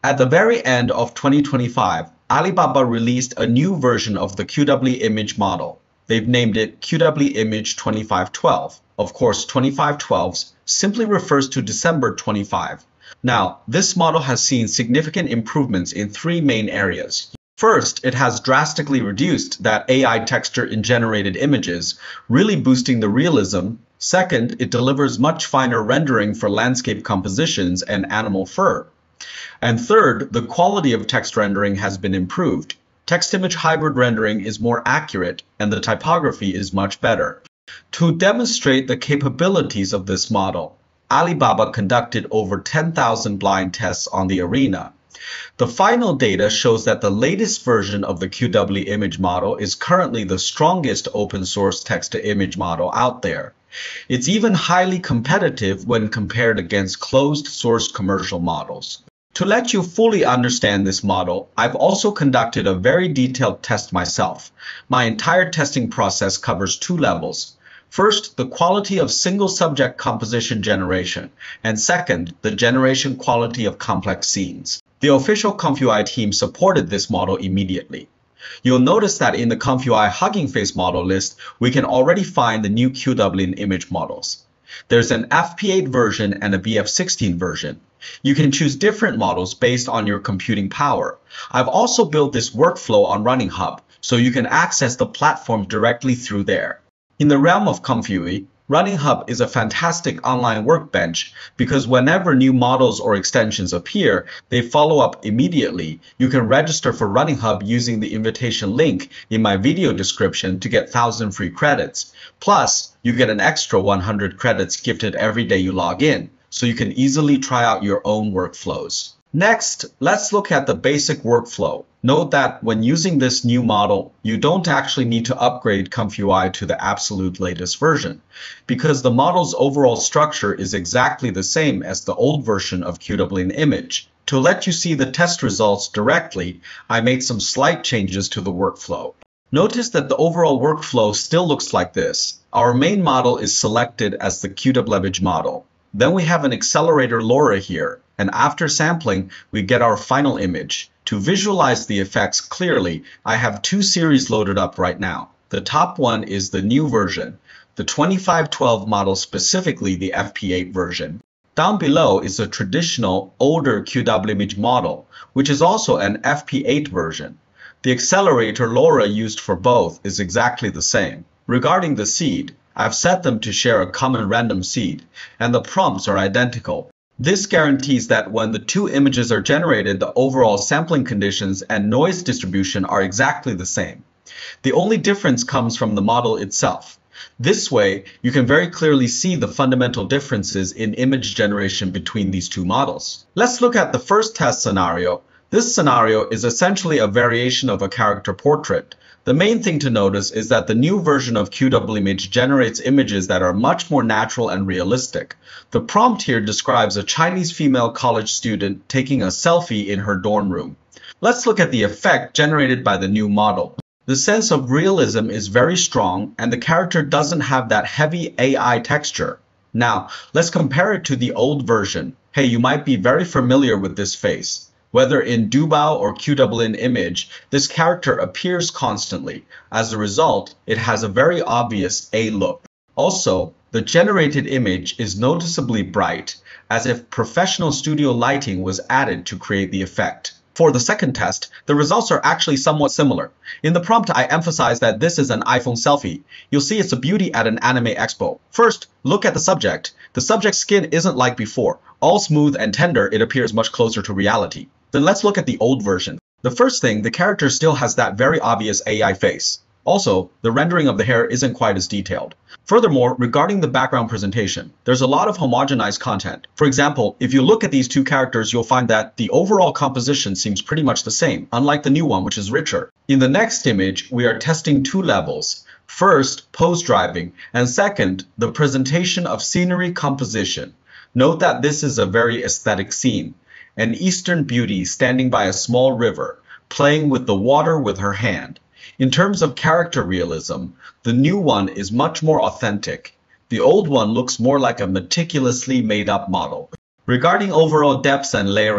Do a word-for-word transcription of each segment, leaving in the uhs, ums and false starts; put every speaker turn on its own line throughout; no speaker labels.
At the very end of twenty twenty-five, Alibaba released a new version of the Q W image model. They've named it Q W Image twenty-five twelve. Of course, twenty-five twelve simply refers to December twenty-five. Now, this model has seen significant improvements in three main areas. First, it has drastically reduced that A I texture in generated images, really boosting the realism. Second, it delivers much finer rendering for landscape compositions and animal fur. And third, the quality of text rendering has been improved. Text-image hybrid rendering is more accurate, and the typography is much better. To demonstrate the capabilities of this model, Alibaba conducted over ten thousand blind tests on the arena. The final data shows that the latest version of the Q W image model is currently the strongest open-source text-to-image model out there. It's even highly competitive when compared against closed-source commercial models. To let you fully understand this model, I've also conducted a very detailed test myself. My entire testing process covers two levels. First, the quality of single subject composition generation, and second, the generation quality of complex scenes. The official ComfUI team supported this model immediately. You'll notice that in the ComfUI Hugging Face model list, we can already find the new Q W image models. There's an F P eight version and a B F sixteen version. You can choose different models based on your computing power. I've also built this workflow on Running Hub, so you can access the platform directly through there. In the realm of ComfUI, Running Hub is a fantastic online workbench because whenever new models or extensions appear, they follow up immediately. You can register for Running Hub using the invitation link in my video description to get one thousand free credits. Plus, you get an extra one hundred credits gifted every day you log in, so you can easily try out your own workflows. Next, let's look at the basic workflow. Note that when using this new model, you don't actually need to upgrade ComfUI to the absolute latest version, because the model's overall structure is exactly the same as the old version of Q W image. To let you see the test results directly, I made some slight changes to the workflow. Notice that the overall workflow still looks like this. Our main model is selected as the Q W image model. Then we have an accelerator LoRa here, and after sampling, we get our final image. To visualize the effects clearly, I have two series loaded up right now. The top one is the new version, the twenty-five twelve model, specifically the F P eight version. Down below is a traditional older Q W image model, which is also an F P eight version. The accelerator LoRa used for both is exactly the same. Regarding the seed, I've set them to share a common random seed, and the prompts are identical. This guarantees that when the two images are generated, the overall sampling conditions and noise distribution are exactly the same. The only difference comes from the model itself. This way, you can very clearly see the fundamental differences in image generation between these two models. Let's look at the first test scenario. This scenario is essentially a variation of a character portrait. The main thing to notice is that the new version of Q W image generates images that are much more natural and realistic. The prompt here describes a Chinese female college student taking a selfie in her dorm room. Let's look at the effect generated by the new model. The sense of realism is very strong, and the character doesn't have that heavy A I texture. Now, let's compare it to the old version. Hey, you might be very familiar with this face. Whether in Dubao or Q W image, this character appears constantly. As a result, it has a very obvious A look. Also, the generated image is noticeably bright, as if professional studio lighting was added to create the effect. For the second test, the results are actually somewhat similar. In the prompt, I emphasize that this is an iPhone selfie. You'll see it's a beauty at an anime expo. First, look at the subject. The subject's skin isn't like before. All smooth and tender, it appears much closer to reality. Then let's look at the old version. The first thing, the character still has that very obvious A I face. Also, the rendering of the hair isn't quite as detailed. Furthermore, regarding the background presentation, there's a lot of homogenized content. For example, if you look at these two characters, you'll find that the overall composition seems pretty much the same, unlike the new one, which is richer. In the next image, we are testing two levels. First, pose driving, and second, the presentation of scenery composition. Note that this is a very aesthetic scene. An Eastern beauty standing by a small river, playing with the water with her hand. In terms of character realism, the new one is much more authentic. The old one looks more like a meticulously made-up model. Regarding overall depths and layering,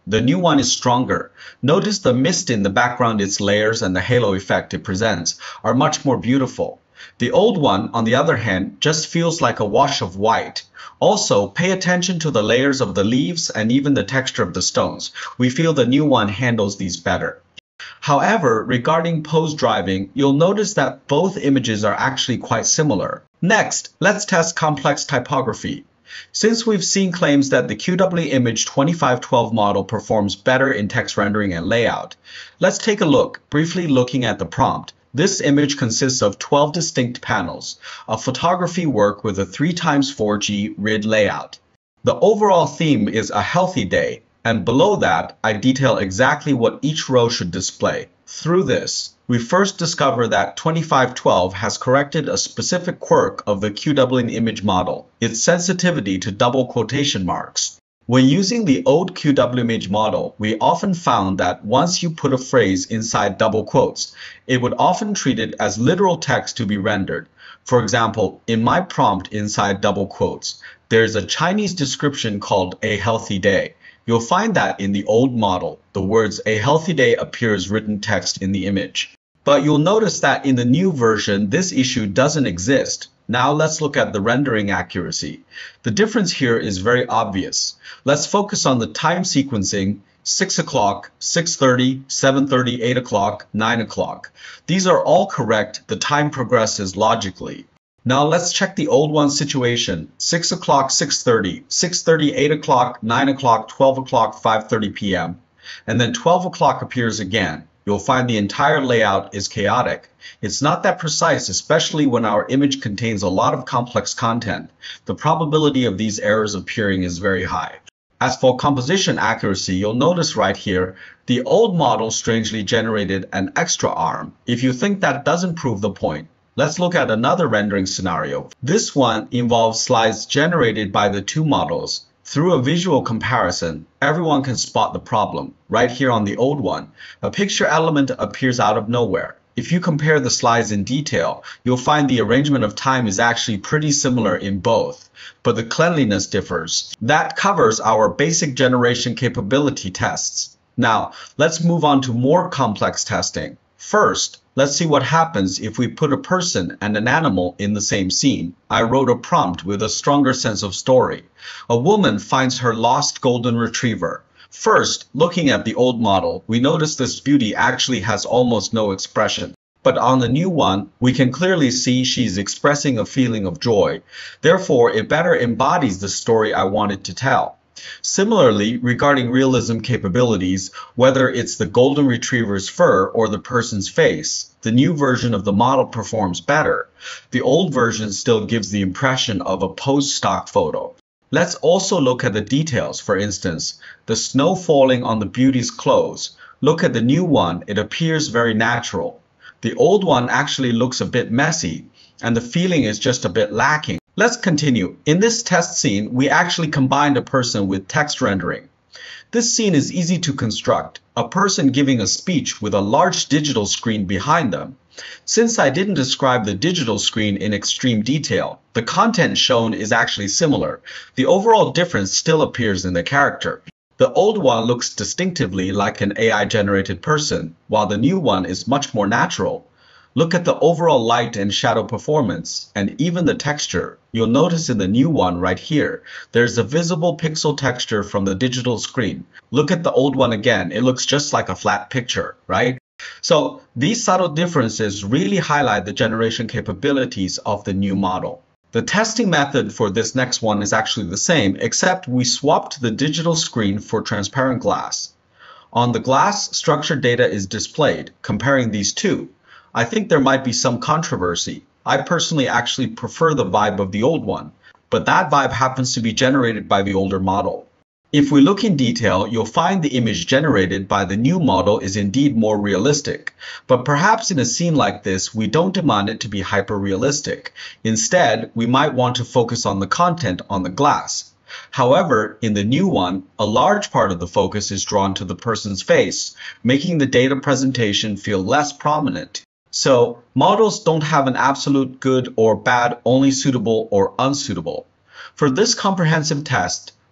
The new one is stronger. Notice the mist in the background, its layers, and the halo effect it presents are much more beautiful. The old one, on the other hand, just feels like a wash of white. Also, pay attention to the layers of the leaves and even the texture of the stones. We feel the new one handles these better. However, regarding pose driving, you'll notice that both images are actually quite similar. Next, let's test complex typography. Since we've seen claims that the Q W Image twenty-five twelve model performs better in text rendering and layout, let's take a look, briefly looking at the prompt. This image consists of twelve distinct panels, a photography work with a three by four G grid layout. The overall theme is a healthy day, and below that, I detail exactly what each row should display. Through this, we first discover that twenty-five twelve has corrected a specific quirk of the Q W image model, its sensitivity to double quotation marks. When using the old Q W image model, we often found that once you put a phrase inside double quotes, it would often treat it as literal text to be rendered. For example, in my prompt inside double quotes, there's a Chinese description called "a healthy day." You'll find that in the old model, the words "a healthy day" appear as written text in the image. But you'll notice that in the new version, this issue doesn't exist. Now let's look at the rendering accuracy. The difference here is very obvious. Let's focus on the time sequencing: six o'clock, six thirty, seven thirty, eight o'clock, nine o'clock. These are all correct. The time progresses logically. Now let's check the old one situation: six o'clock, six thirty, six thirty, eight o'clock, nine o'clock, twelve o'clock, five thirty p m And then twelve o'clock appears again. You'll find the entire layout is chaotic. It's not that precise, especially when our image contains a lot of complex content. The probability of these errors appearing is very high. As for composition accuracy, you'll notice right here, the old model strangely generated an extra arm. If you think that doesn't prove the point, let's look at another rendering scenario. This one involves slides generated by the two models. Through a visual comparison, everyone can spot the problem. Right here on the old one, a picture element appears out of nowhere. If you compare the slides in detail, you'll find the arrangement of time is actually pretty similar in both, but the cleanliness differs. That covers our basic generation capability tests. Now, let's move on to more complex testing. First, let's see what happens if we put a person and an animal in the same scene. I wrote a prompt with a stronger sense of story. A woman finds her lost golden retriever. First, looking at the old model, we notice this beauty actually has almost no expression. But on the new one, we can clearly see she's expressing a feeling of joy. Therefore, it better embodies the story I wanted to tell. Similarly, regarding realism capabilities, whether it's the golden retriever's fur or the person's face, the new version of the model performs better. The old version still gives the impression of a posed stock photo. Let's also look at the details. For instance, the snow falling on the beauty's clothes. Look at the new one, it appears very natural. The old one actually looks a bit messy, and the feeling is just a bit lacking. Let's continue. In this test scene, we actually combined a person with text rendering. This scene is easy to construct, a person giving a speech with a large digital screen behind them. Since I didn't describe the digital screen in extreme detail, the content shown is actually similar. The overall difference still appears in the character. The old one looks distinctively like an A I-generated person, while the new one is much more natural. Look at the overall light and shadow performance, and even the texture. You'll notice in the new one right here, there's a visible pixel texture from the digital screen. Look at the old one again, it looks just like a flat picture, right? So these subtle differences really highlight the generation capabilities of the new model. The testing method for this next one is actually the same, except we swapped the digital screen for transparent glass. On the glass, structured data is displayed. Comparing these two, I think there might be some controversy. I personally actually prefer the vibe of the old one, but that vibe happens to be generated by the older model. If we look in detail, you'll find the image generated by the new model is indeed more realistic, but perhaps in a scene like this, we don't demand it to be hyper-realistic. Instead, we might want to focus on the content on the glass. However, in the new one, a large part of the focus is drawn to the person's face, making the data presentation feel less prominent. So, models don't have an absolute good or bad, only suitable or unsuitable. For this comprehensive test,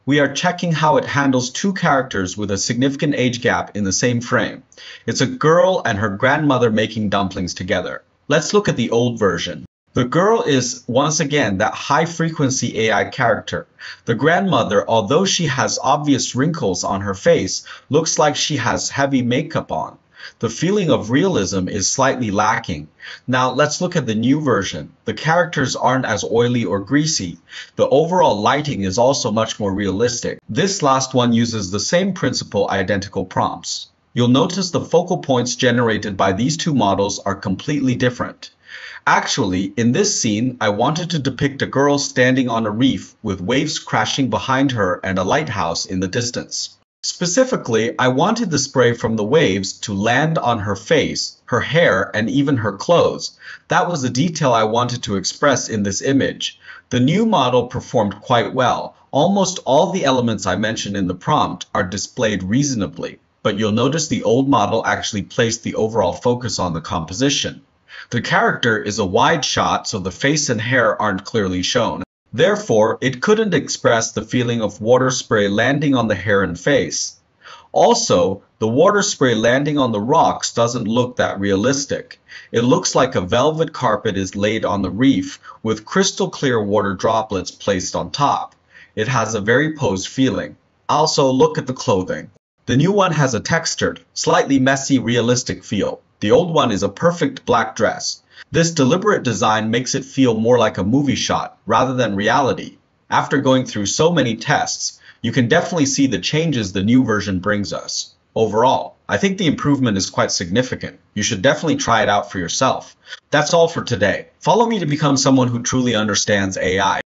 We are checking how it handles two characters with a significant age gap in the same frame. It's a girl and her grandmother making dumplings together. Let's look at the old version. The girl is, once again, that high-frequency A I character. The grandmother, although she has obvious wrinkles on her face, looks like she has heavy makeup on. The feeling of realism is slightly lacking. Now let's look at the new version. The characters aren't as oily or greasy. The overall lighting is also much more realistic. This last one uses the same principle, identical prompts. You'll notice the focal points generated by these two models are completely different. Actually, in this scene, I wanted to depict a girl standing on a reef with waves crashing behind her and a lighthouse in the distance. Specifically, I wanted the spray from the waves to land on her face, her hair, and even her clothes. That was the detail I wanted to express in this image. The new model performed quite well. Almost all the elements I mentioned in the prompt are displayed reasonably, but you'll notice the old model actually placed the overall focus on the composition. The character is a wide shot, so the face and hair aren't clearly shown. Therefore, it couldn't express the feeling of water spray landing on the hair and face. Also, the water spray landing on the rocks doesn't look that realistic. It looks like a velvet carpet is laid on the reef with crystal clear water droplets placed on top. It has a very posed feeling. Also, look at the clothing. The new one has a textured, slightly messy, realistic feel. The old one is a perfect black dress. This deliberate design makes it feel more like a movie shot rather than reality. After going through so many tests, you can definitely see the changes the new version brings us. Overall, I think the improvement is quite significant. You should definitely try it out for yourself. That's all for today. Follow me to become someone who truly understands A I.